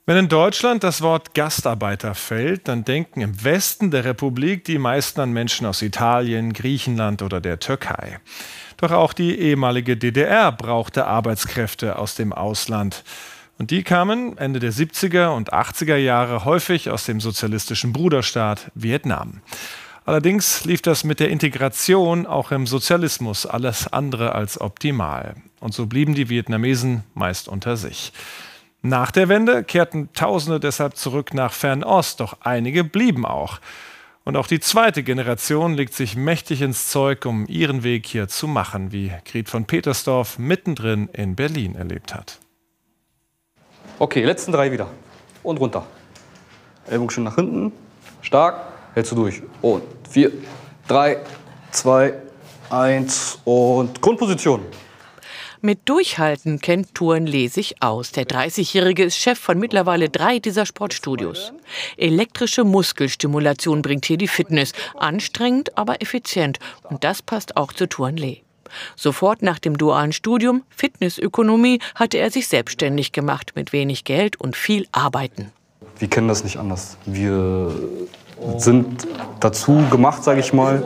Wenn in Deutschland das Wort Gastarbeiter fällt, dann denken im Westen der Republik die meisten an Menschen aus Italien, Griechenland oder der Türkei. Doch auch die ehemalige DDR brauchte Arbeitskräfte aus dem Ausland. Und die kamen Ende der 70er und 80er Jahre häufig aus dem sozialistischen Bruderstaat Vietnam. Allerdings lief das mit der Integration auch im Sozialismus alles andere als optimal. Und so blieben die Vietnamesen meist unter sich. Nach der Wende kehrten Tausende deshalb zurück nach Fernost, doch einige blieben auch. Und auch die zweite Generation legt sich mächtig ins Zeug, um ihren Weg hier zu machen, wie Grit von Petersdorf mittendrin in Berlin erlebt hat. Okay, letzten 3 wieder. Und runter. Ellbogen schön nach hinten. Stark. Hältst du durch. Und 4, 3, 2, 1 und Grundposition. Mit Durchhalten kennt Tuan Le sich aus. Der 30-Jährige ist Chef von mittlerweile 3 dieser Sportstudios. Elektrische Muskelstimulation bringt hier die Fitness. Anstrengend, aber effizient. Und das passt auch zu Tuan Le. Sofort nach dem dualen Studium Fitnessökonomie hatte er sich selbstständig gemacht mit wenig Geld und viel Arbeiten. Wir kennen das nicht anders. Wir sind dazu gemacht, sage ich mal,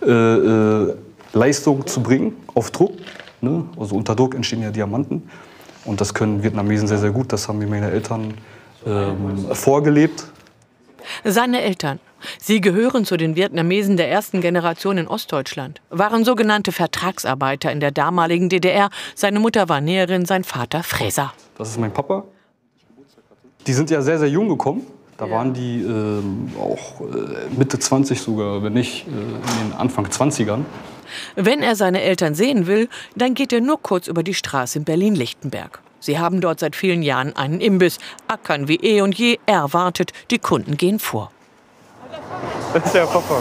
Leistung zu bringen auf Druck. Ne? Also unter Druck entstehen ja Diamanten. Und das können Vietnamesen sehr, sehr gut. Das haben mir meine Eltern vorgelebt. Seine Eltern. Sie gehören zu den Vietnamesen der ersten Generation in Ostdeutschland, waren sogenannte Vertragsarbeiter in der damaligen DDR. Seine Mutter war Näherin, sein Vater Fräser. Das ist mein Papa. Die sind ja sehr, sehr jung gekommen. Da waren die auch Mitte 20 sogar, wenn nicht in den Anfang 20ern. Wenn er seine Eltern sehen will, dann geht er nur kurz über die Straße in Berlin-Lichtenberg. Sie haben dort seit vielen Jahren einen Imbiss, ackern wie eh und je, er wartet, die Kunden gehen vor. Das ist der Papa.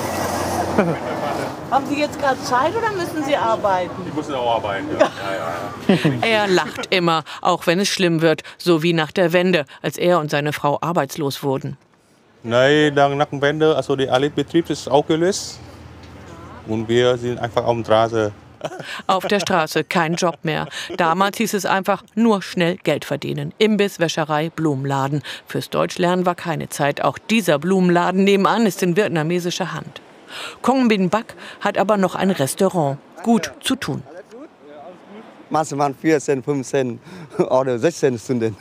Haben Sie jetzt gerade Zeit oder müssen Sie arbeiten? Ich muss auch arbeiten, ja. Er lacht immer, auch wenn es schlimm wird, so wie nach der Wende, als er und seine Frau arbeitslos wurden. Nein, nach der Wende, also der Betrieb ist auch gelöst. Und wir sind einfach auf der Straße. Auf der Straße, kein Job mehr. Damals hieß es einfach nur schnell Geld verdienen. Imbiss, Wäscherei, Blumenladen. Fürs Deutschlernen war keine Zeit. Auch dieser Blumenladen nebenan ist in vietnamesischer Hand. Kong Bin Bak hat aber noch ein Restaurant. Gut zu tun. Maximal 4 Cent, 5 Cent oder 6 Cent Stunden.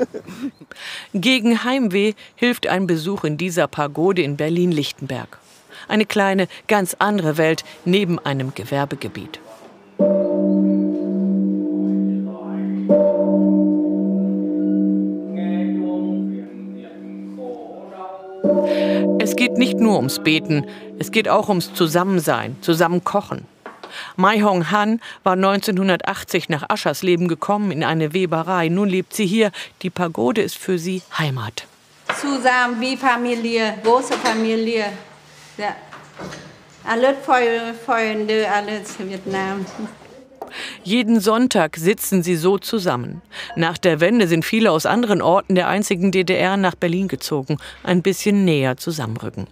Gegen Heimweh hilft ein Besuch in dieser Pagode in Berlin-Lichtenberg. Eine kleine, ganz andere Welt neben einem Gewerbegebiet. Es geht nicht nur ums Beten, es geht auch ums Zusammensein, zusammen kochen. Mai Hong Han war 1980 nach Aschersleben gekommen in eine Weberei. Nun lebt sie hier. Die Pagode ist für sie Heimat. Zusammen wie Familie, große Familie. Ja. Alles Freunde, alles Vietnam. Jeden Sonntag sitzen sie so zusammen. Nach der Wende sind viele aus anderen Orten der einzigen DDR nach Berlin gezogen. Ein bisschen näher zusammenrücken.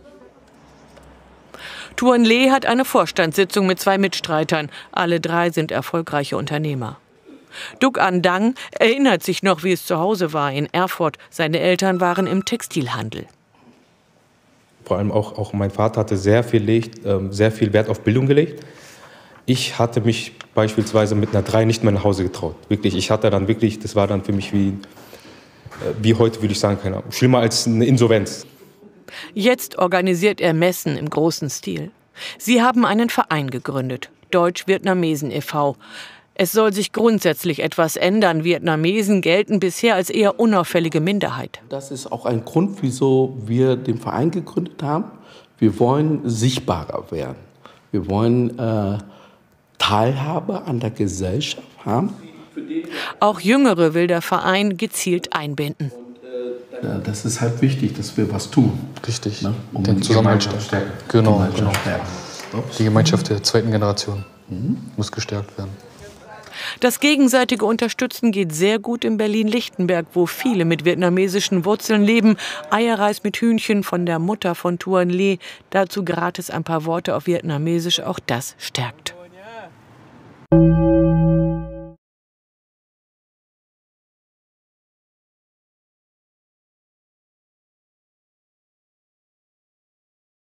Tuan Le hat eine Vorstandssitzung mit 2 Mitstreitern. Alle 3 sind erfolgreiche Unternehmer. Duc An Dang erinnert sich noch, wie es zu Hause war in Erfurt. Seine Eltern waren im Textilhandel. Vor allem auch mein Vater hatte sehr viel Wert auf Bildung gelegt. Ich hatte mich beispielsweise mit einer 3 nicht mehr nach Hause getraut. Wirklich, ich hatte dann wirklich, das war dann für mich wie heute, würde ich sagen, keine Ahnung, schlimmer als eine Insolvenz. Jetzt organisiert er Messen im großen Stil. Sie haben einen Verein gegründet, Deutsch-Vietnamesen e.V. Es soll sich grundsätzlich etwas ändern. Vietnamesen gelten bisher als eher unauffällige Minderheit. Das ist auch ein Grund, wieso wir den Verein gegründet haben. Wir wollen sichtbarer werden. Wir wollen Teilhabe an der Gesellschaft haben. Auch Jüngere will der Verein gezielt einbinden. Ja, das ist halt wichtig, dass wir was tun. Richtig, ne? Um den Zusammenhalt stärken. Genau. Die Gemeinschaft der zweiten Generation muss gestärkt werden. Das gegenseitige Unterstützen geht sehr gut in Berlin-Lichtenberg, wo viele mit vietnamesischen Wurzeln leben. Eierreis mit Hühnchen von der Mutter von Tuan Le. Dazu gratis ein paar Worte auf Vietnamesisch, auch das stärkt.